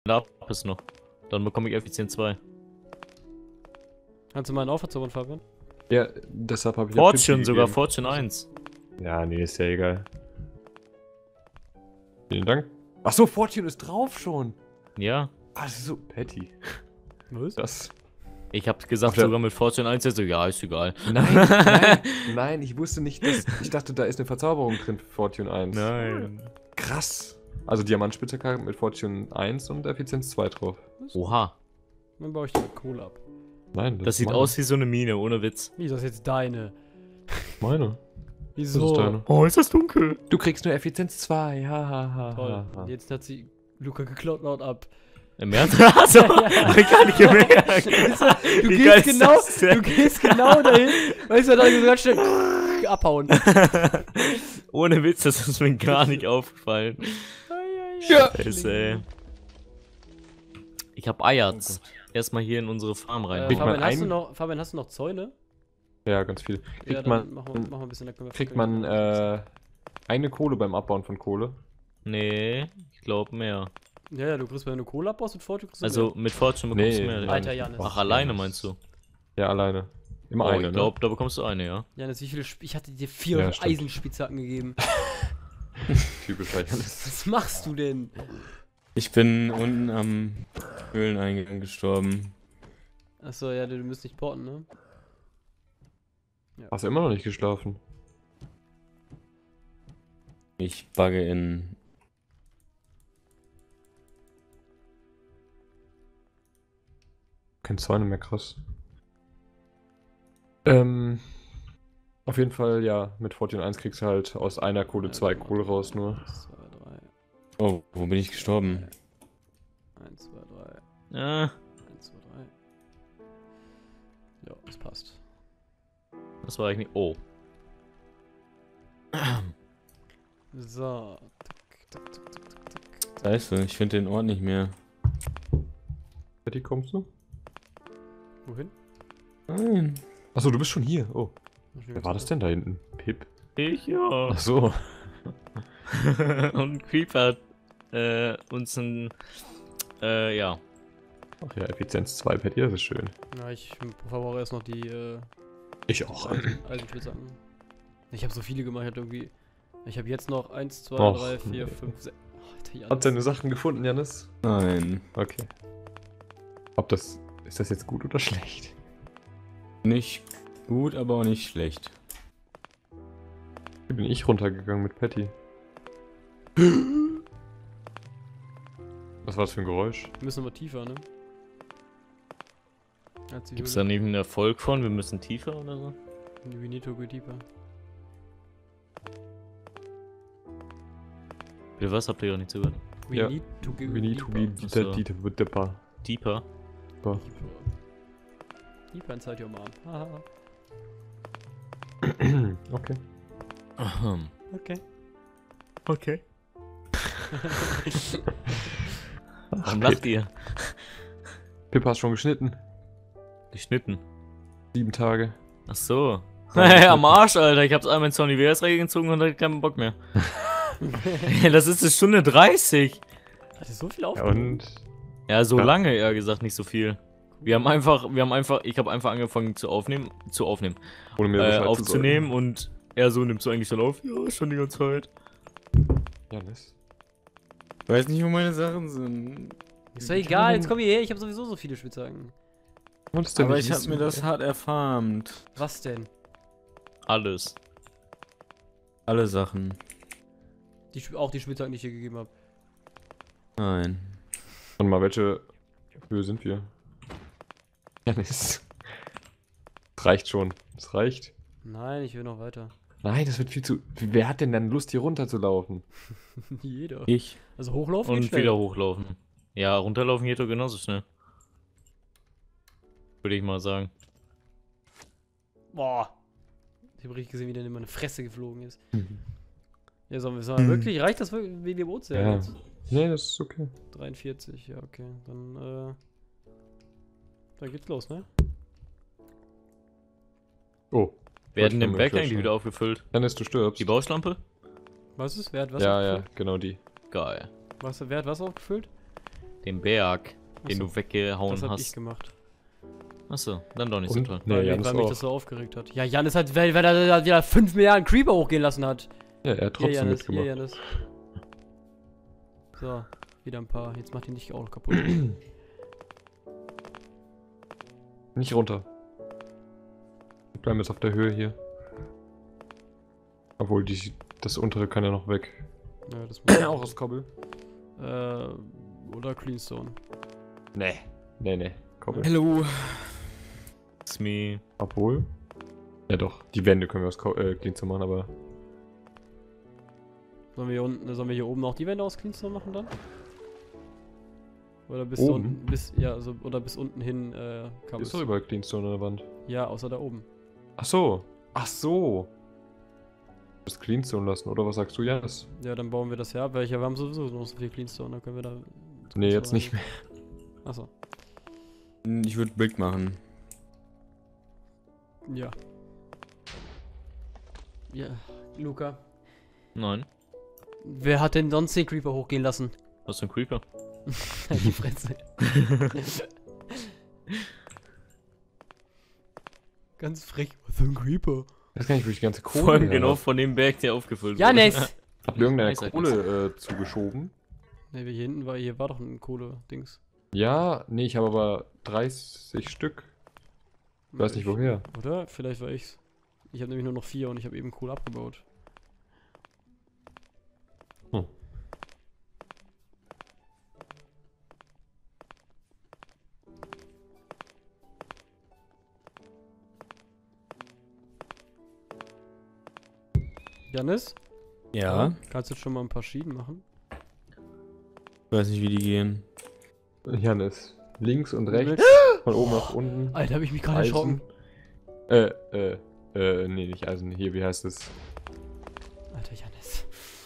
Da ist noch. Dann bekomme ich Effizienz 2. Kannst du mal einen Aufverzaubern, Fabian? Ja, deshalb habe ich ja Fortune Pippi sogar, gegeben. Fortune 1. Ja, nee, ist ja egal. Vielen Dank. Achso, Fortune ist drauf schon. Ja. Ach so, Patty. Was? Das. Ich hab gesagt, sogar mit Fortune 1, so, ja, ist egal. Nein, ich wusste nicht, dass. Ich dachte, da ist eine Verzauberung drin für Fortune 1. Nein. Krass. Also Diamantspitzhacke mit Fortune 1 und Effizienz 2 drauf. Oha. Dann baue ich die mit Kohle ab. Nein, Das sieht meine. aus wie so eine Mine, ohne Witz. Wie ist das jetzt deine? Meine. Wieso? Das ist deine. Oh, ist das dunkel. Du kriegst nur Effizienz 2. Ha. Toll. Und jetzt hat sie Luca geklaut, laut ab. Im Ernst? Achso, hab ich gar nicht gemerkt. Du Wie geil gehst, ist genau, das denn? du gehst genau dahin, weißt du, dann so ganz schnell abhauen. Ohne Witz, das ist mir gar nicht aufgefallen. Ja. Scheiße, ey. Ich hab Eiers. Erstmal hier in unsere Farm rein. Kriegt man Fabian, hast du noch Zäune? Ja, ganz viel. Ja, Kriegt dann man, mach mal ein bisschen, dann können wir kriegt man eine Kohle beim Abbauen von Kohle? Nee, ich glaube mehr. Ja, du kriegst, wenn du Kohle abbaust mit Fortune, kriegst du Also mehr. mit Fortune bekommst du mehr. nein. Alter, Janis. Ach, alleine meinst du? Ja, alleine. Immer Oh, eine, ich glaube, da bekommst du eine, ja. Janis, wie viele ich hatte dir 4 Ja, stimmt. Eisenspitzhacken gegeben. ne? Typisch Janis. Was machst du denn? Ich bin unten am Höhleneingang gestorben. Achso, ja, du musst nicht porten, ne? Hast du immer noch nicht geschlafen? Ich bugge in. Kein Zäune mehr, krass. Auf jeden Fall, ja, mit Fortune 1 kriegst du halt aus einer Kohle 2 Kohle raus nur. 1, 2, 3. Oh, wo bin ich gestorben? 1, 2, 3. Ja, 1, 2, 3. Ja, das passt. das war eigentlich. Oh. So. Scheiße, ich finde den Ort nicht mehr. Betty, kommst du? Wohin? Nein. Achso, du bist schon hier. Oh. Wer war das denn da hinten? Pip? Ich ja. Ach so. Und Creeper hat uns ein. Ja. Ach ja, Effizienz 2 Patty, das ist schön. Ja, ich verbrauche erst noch die Ich auch. Eisenspitzhacken. Ich habe so viele gemacht, ich hatte irgendwie. Ich habe jetzt noch 1, 2, Och, 3, 4, nee. 5, 6. Oh, Alter, Janis. Hat seine Sachen gefunden, Janis? Nein. Okay. Ob das. Ist das jetzt gut oder schlecht? Nicht gut, aber auch nicht schlecht. Hier bin ich runtergegangen mit Patty. Was war das für ein Geräusch? Wir müssen aber tiefer, ne? Gibt's da nicht einen Erfolg von? Wir müssen tiefer oder so? We need to go deeper. Bitte was? Habt ihr gar nicht zugehört? We Ja. need to go We need to be Ach so. dipper. Deeper? Deeper inside your mom. Haha. Okay. Ahem. Okay. Okay. Ach, Warum lacht ihr? Pip hast schon geschnitten. Geschnitten. 7 Tage. Ach so. Ja, Hey, am geschnitten. Arsch, Alter. Ich hab's einmal in Sony WS reingezogen und hatte keinen Bock mehr. Das ist eine Stunde 30. Hat er so viel Ja, aufgenommen? und. Ja, so Ja. lange, eher gesagt, nicht so viel. Ich habe einfach angefangen zu aufnehmen, Ohne mir Bescheid zu aufzunehmen und er so nimmt so eigentlich dann auf. Ja, schon die ganze Zeit. sagen. Janis. Ich weiß nicht, wo meine Sachen sind. Ist doch egal, jetzt komm hierher, ich habe sowieso so viele Spitzhacken. Wolltest du Aber nicht ich habe wissen, mir das hart erfarmt. Was denn? Alles. Alle Sachen. Auch die Spitzhacken, die ich dir gegeben habe. Nein. Warte mal, welche Höhe sind wir? Janis. Das reicht schon. Das reicht. Nein, ich will noch weiter. Nein, das wird viel zu. Wer hat denn dann Lust, hier runter zu laufen? Jeder. Ich. Also hochlaufen geht Und schnell. wieder hochlaufen. Ja, runterlaufen geht doch genauso schnell. Würde ich mal sagen. Boah. Ich habe richtig gesehen, wie der in meine Fresse geflogen ist. Mhm. Ja, sollen wir wirklich? Reicht das wirklich wegen dem Ozean Ja. jetzt? Nee, das ist okay. 43, ja, okay. Dann geht's los, ne? Oh. Werden Wollte ich den mal Berg flashen. eigentlich wieder aufgefüllt? Janis, du stirbst. Die Bauschlampe? Was ist? Wer hat was Ja, ja, aufgefüllt? genau die. Geil. Wer hat was aufgefüllt? Den Berg, den Achso, du weggehauen das hab ich hast. gemacht. Achso, dann doch nicht so Und? toll. Nee, Weil, Janis weil mich auch. das so aufgeregt hat. Ja, Janis hat, weil er da wieder 5 Milliarden Creeper hochgehen lassen hat. Ja, er hat Hier, trotzdem Janis, hier, mitgemacht. Janis. So, wieder ein paar. Jetzt macht ihn nicht auch noch kaputt. Nicht runter. Wir bleiben jetzt auf der Höhe hier. Obwohl, das untere kann ja noch weg. Ja, das muss Auch aus Kobbel? oder Cleanstone. Nee. Nee. Kobbel. Hello. It's me. Obwohl. Ja doch, die Wände können wir aus Cleanstone machen, aber... Sollen wir hier oben auch die Wände aus Cleanstone machen dann? Oder bis Oben? unten, oder bis unten hin kam Ist es. doch überall Cleanstone an der Wand. Ja, außer da oben. Ach so. Ach so. Das Cleanstone lassen, oder was sagst du, Janis? Ja, dann bauen wir das ja ab, weil wir haben sowieso noch so viel Cleanstone, dann können wir da. Nee, jetzt nicht mehr. Achso. Ich würde Brick machen. Ja. Ja, Luca. Nein. Wer hat denn sonst den Creeper hochgehen lassen? Was für ein Creeper? Die Fresse. Ganz frech. Was für ein Creeper? Ich weiß gar nicht, wo ich die ganze Kohle Vor allem her genau hab. von dem Berg, der aufgefüllt wurde. Janis! Habt ihr irgendeine Weiß halt Kohle zugeschoben? Ne, hier war doch ein Kohle-Dings. Ja, nee, ich habe aber 30 Stück. Ich weiß nicht woher. Oder? Vielleicht war ich's. Ich habe nämlich nur noch 4 und ich habe eben Kohle abgebaut. Hm. Janis? Ja. Kannst du jetzt schon mal ein paar Schienen machen? Ich weiß nicht, wie die gehen. Janis. Links und rechts, von oben nach unten. Alter, habe ich mich gerade erschrocken. Nee, nicht Eisen. Hier, wie heißt es? Alter, Janis.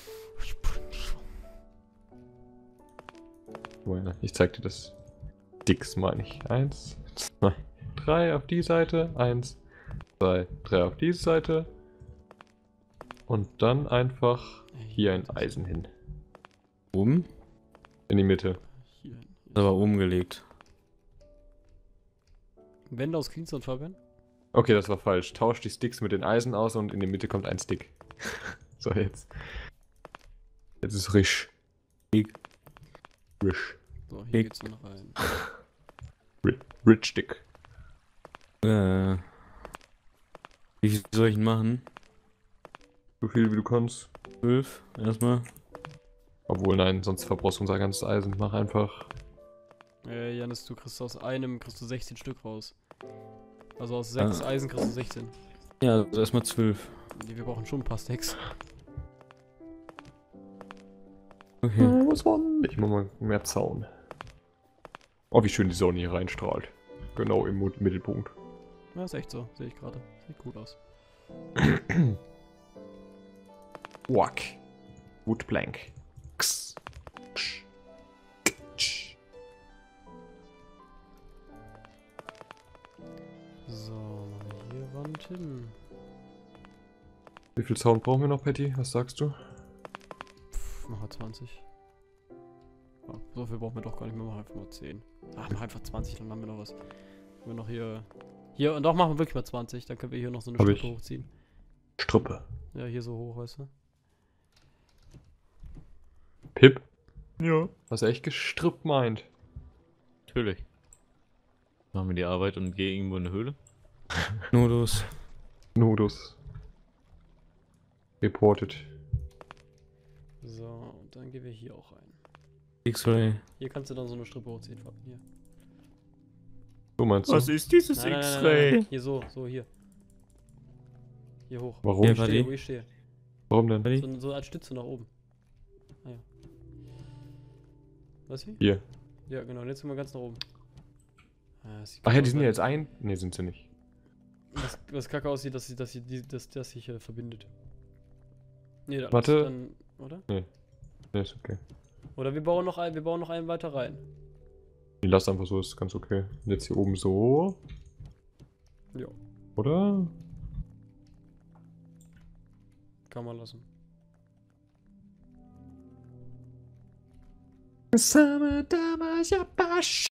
Meine, ich zeig dir das. Dix meine ich. 1, 2, 3 auf die Seite. 1, 2, 3 auf diese Seite. Und dann einfach hier ein Eisen hin. Oben? In die Mitte. Hier. Ist aber oben gelegt. Wände aus Cleanstone verwenden? Okay, das war falsch. Tausch die Sticks mit den Eisen aus und in die Mitte kommt ein Stick. So, jetzt. Jetzt ist Risch. Risch. So, hier Dick. geht's noch rein. Rich Stick. Wie viel soll ich denn machen? So viel wie du kannst. 12 erstmal. Obwohl, nein, sonst verbrauchst du unser ganzes Eisen. Mach einfach. Janis, du kriegst aus einem 16 Stück raus. Also aus 6 Eisen kriegst du 16. Ja, also erstmal 12. Nee, wir brauchen schon ein paar Stacks. Okay. Was war denn? Ich mach mal mehr Zaun. Oh, wie schön die Sonne hier reinstrahlt. Genau im Mittelpunkt. Ja, ist echt so. Sehe ich gerade. Sieht gut aus. Wack. Woodplank. X. X. X. So, machen wir hier Wand hin. Wie viel Zaun brauchen wir noch, Patty? Was sagst du? Mach mal 20. Ja, so viel brauchen wir doch gar nicht mehr. Mach einfach mal 10. Ach, mach einfach 20, dann haben wir noch was. Haben wir noch hier. Hier, und doch machen wir wirklich mal 20. Dann können wir hier noch so eine Hab Stufe ich. hochziehen. Struppe. Ja, hier so hoch, weißt du? Pip? Ja. Was er echt gestrippt meint. Natürlich. Machen wir die Arbeit und gehen irgendwo in eine Höhle. Nodus. Nodus. Reported. So, und dann gehen wir hier auch rein. X-Ray. Hier kannst du dann so eine Strippe hochziehen. Hier. So meinst du? Was ist dieses Nein, nein, nein, nein, X-Ray? nein. Hier so, hier. Hier hoch. Warum? Ja, Ich warte. stehe, wo ich stehe. Warum denn? So als Stütze nach oben. Ah ja. Was wie? Hier. Ja, genau. Und jetzt gehen wir ganz nach oben. Ah, das sieht Ach ja, kacke die sind aus, ja jetzt ein... Ne, sind sie nicht. was kacke aussieht, dass das sich verbindet. Nee, das Warte. ist dann, oder? Ne, ist okay. Oder wir bauen noch einen weiter rein. Die lass einfach so, ist ganz okay. Und jetzt hier oben so. Ja. Oder? Kann man lassen. Summer, Dama, Japash.